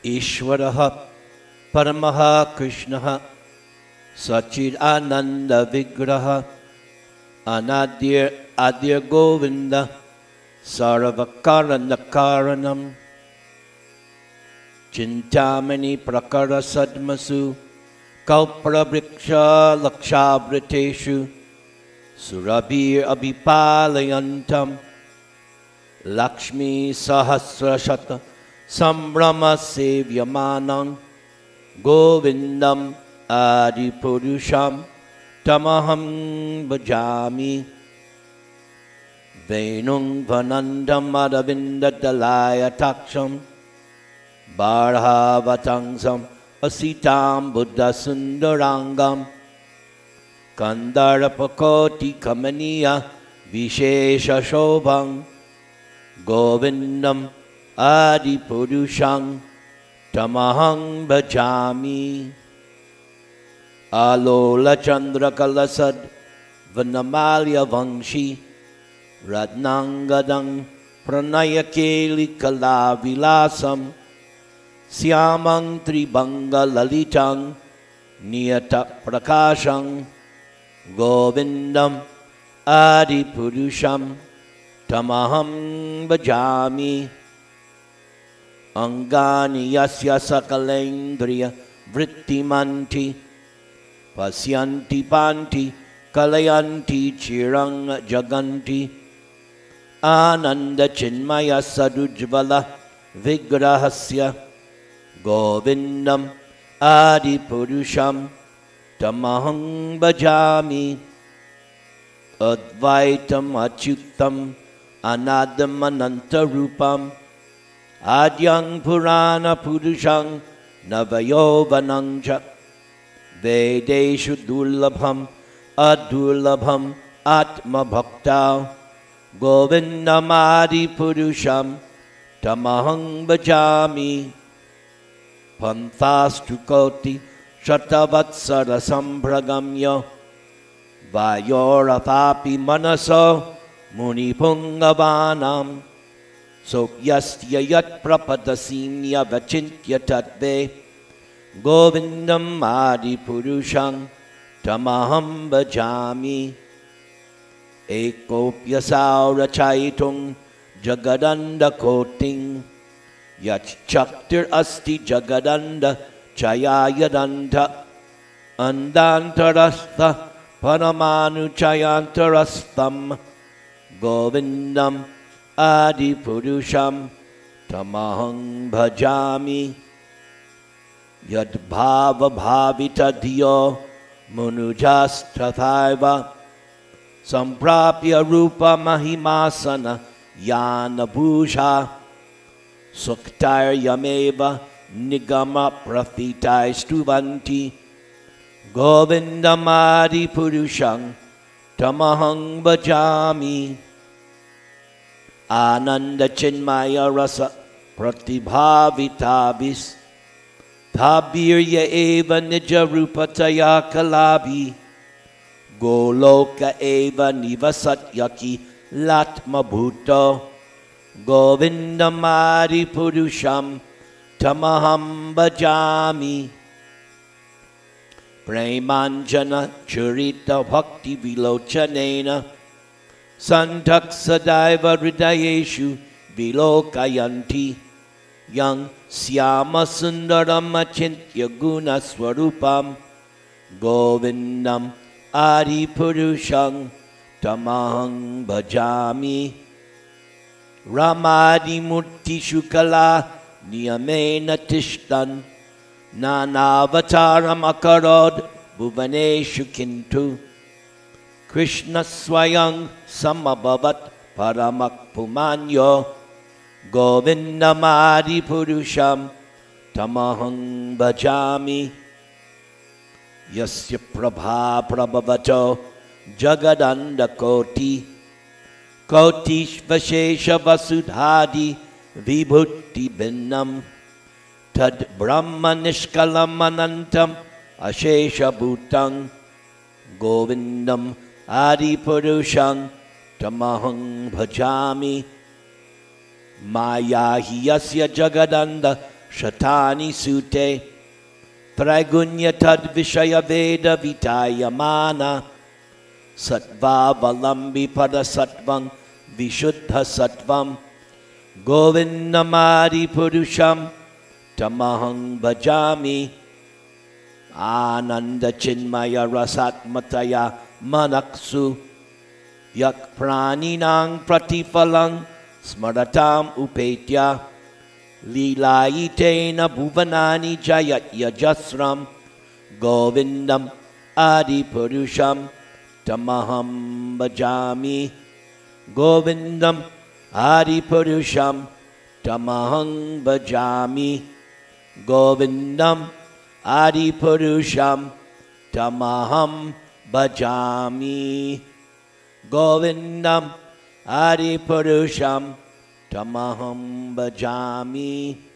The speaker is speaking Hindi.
ईश्वरः परमः कृष्णः सच्चिदानन्दविग्रहः अनाद्य गोविन्द सर्वकारणकारणं चिन्तामणि प्रकरसद्मसु कौप्रवृक्षलक्षावृतेषु सुरभिरभिपालयन्तं लक्ष्मीसहस्रशत सम्भ्रमसेव्यमानं गोविन्दम् आदिपुरुषं तमहं भजामि। वेणुं वनन्दम् अरविन्ददलायताक्षं बार्हावतांसम् असितां बुद्धसुन्दराङ्गं कन्दर्पकोटिकमनीय विशेषशोभं गोविन्दम् आदिपुरुषं तमहं भजामि। आलोलचन्द्रकलसद् वनमाल्यवंशी रत्नाङ्गदं प्रणयकेलिकलाविलासं श्यामं त्रिभङ्गललितं नियतप्रकाशं गोविन्दम् आदिपुरुषं तमहं भजामि। अङ्गानि यस्य सकलेन्द्रियवृत्तिमन्ति पश्यन्ति पान्ति कलयन्ति चिरं जगन्ति आनन्दचिन्मयसदुज्ज्वल विग्रहस्य गोविन्दम् आदिपुरुषं तमहं भजामि। अद्वैतम् अच्युतम् अनाद्यमनन्तरूपम् आद्यं पुराणपुरुषं नवयौवनं च वेदेषु दुर्लभम् अदुर्लभम् आत्मभक्ता गोविन्दमादिपुरुषं तमहं भजामि। पन्थास्तुकोटि शतवत्सरसम्भ्रगम्य वायोरथापि मनसो मुनिपुङ्गवानां सोऽयस्य यत्प्रपदसीम्यवचिन्त्य तद्वे गोविन्दम् आदिपुरुषं तमहं भजामि। एकोऽप्यसारचयितुं जगदण्डकोटिं यच्चक्तिरस्ति जगदण्डचयायदण्ड अन्दान्तरस्थ परमाणुचयान्तरस्थं गोविन्दम् आदिपुरुषं तमहं भजामि। यद्भावभावितधियो मनुजास्तथैव सम्प्राप्य रूपमहिमासन यानभूषा सुक्तैर्यमेव निगमप्रथितैस्तुवन्ति गोविन्दमादिपुरुषं तमहं भजामि। आनन्दचिन्मयरस प्रतिभाविताभिस्ताभिर्य एव निजरूपतया कलाभि गोलोक एव निवसत्यखिलात्मभूतो गोविन्दमादिपुरुषं तमहं भजामि। प्रेमाञ्जनचरितभक्तिविलोचनेन सन्धक् सदैव हृदयेषु विलोकयन्ति यं श्यामसुन्दरम् अचिन्त्य गुणस्वरूपं गोविन्दम् आदिपुरुषं तमहं भजामि। रमादिमूर्तिषु कला नियमेन तिष्ठन् नानावतारमकरोद् भुवनेषु किन्तु कृष्ण स्वयं समभवत् परमः पुमान्यो गोविन्दमादिपुरुषं तमहं भजामि। यस्य प्रभा प्रभवतो जगदण्डकोटि कोटिष्वशेषवसुधादि विभूतिभिन्नं तद्ब्रह्मनिष्कलम् अनन्तम् अशेषभूतं गोविन्दम् आदिपुरुषं तमहं भजामि। माया हि यस्य जगदण्ड Shatani Sute Traigunya Tad Vishaya Veda Vitayamana Sattva Valambi Pada Sattvang Vishuddha Sattvam Govindamadi Purusham Tamahang Bhajami Ananda Chinmaya Rasatmataya Manaksu Yak Praninang Pratifalang Smaratam Upetya Lilaitena Bhuvanani Jayat Yajasram Govindam Adi Purusham Tamaham Bhajami Govindam Adi Purusham Tamaham Bhajami Govindam Adi Purusham Tamaham Bhajami Govindam Adi Purusham Tamaham Bhajami